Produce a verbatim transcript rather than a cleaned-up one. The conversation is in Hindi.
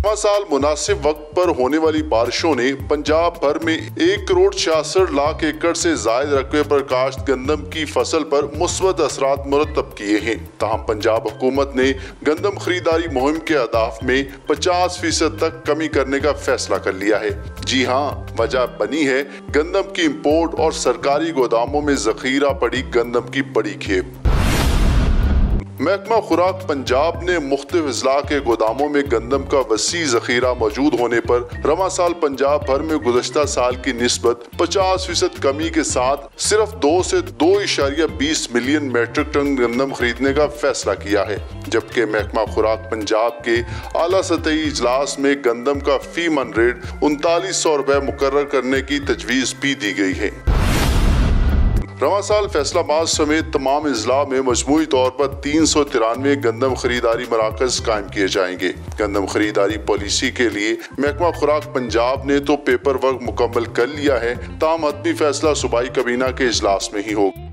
साल मुनासिब वक्त पर होने वाली बारिशों ने पंजाब भर में एक करोड़ छियासठ लाख एकड़ से जायद रकबे पर काश्त गंदम की फसल पर मुस्बत असरात मुरतब किए हैं। ताहम पंजाब हुकूमत ने गंदम खरीदारी मुहिम के अहदाफ में पचास फीसद तक कमी करने का फैसला कर लिया है। जी हाँ, वजह बनी है गंदम की इम्पोर्ट और सरकारी गोदामों में जखीरा पड़ी गंदम की बड़ी खेप। महकमा खुराक पंजाब ने मुख्तलिफ अजला के गोदामों में गंदम का वसी जखीरा मौजूद होने पर रवा साल पंजाब भर में गुज़श्ता साल की निस्बत पचास फीसद कमी के साथ सिर्फ दो से दो इशारिया बीस मिलियन मेट्रिक टन गंदम खरीदने का फैसला किया है। जबकि महकमा खुराक पंजाब के आला सतही इजलास में गंदम का फी मन रेट उनतालीस सौ रुपए मुकर्रर करने की तजवीज़ भी दी गई है। रवा साल फैसलाबाद समेत तमाम अजला में मजमूई तौर पर तीन सौ तिरानवे गंदम खरीदारी मराकज कायम किए जाएंगे। गंदम खरीदारी पॉलिसी के लिए महकमा खुराक पंजाब ने तो पेपर वर्क मुकम्मल कर लिया है, ताहम अदबी फैसला सूबाई कबीना के इजलास में ही होगा।